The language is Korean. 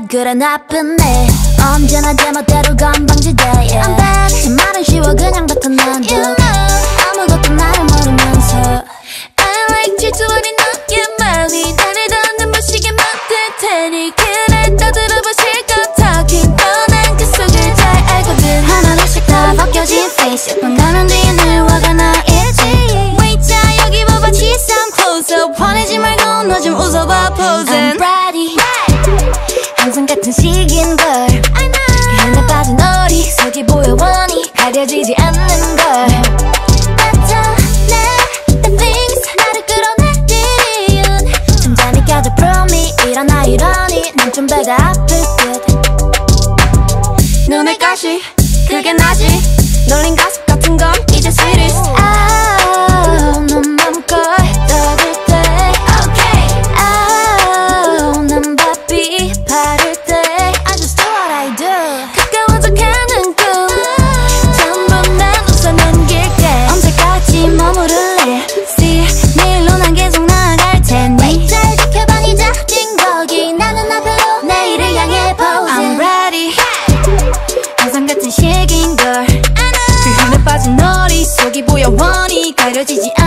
그래 나쁜 내 언제나 제멋대로 건방지대 I'm back 제 말은 쉬워 그냥 뱉어난다 You know 아무것도 나를 모르면서 I like 질투어린 너의 말이 나를 더 눈부시게 만들 테니 그래 떠들어봐 실컷 talking 뻔한 그 속을 잘 알거든 하나둘씩 다 벗겨진 face 예쁜 가면 뒤에 늘 화가 나 있지 Wait 자 여기 봐봐 Cheese some closer 화내지 말고 너 좀 웃어봐 posing I'm ready 항상 같은 식인걸 I know 그 하나 빠진 너리 속이 보여 원히 가려지지 않는 걸 나타내 the things 나를 끌어내리는 점잖이 껴져 prove me 일어나 이러니 난 좀 배가 아플 듯 눈에 가시 그게 나지 놀린 가슴 같은 건 이제 serious 넌 맘껏 떠들 때 Okay 난 바삐 바를 때 I just do what I do 가까워져 가는 꿈 전부 난 웃어 넘길게 언제까지 머무를래 See 내일로 난 계속 나아갈 테니 잘 지켜봐 네 작진 거기 나는 나 별로 내일을 향해 posing I'm ready 항상 같은 식인걸 그 흔해 빠진 너리 속이 보여 원히 가려지지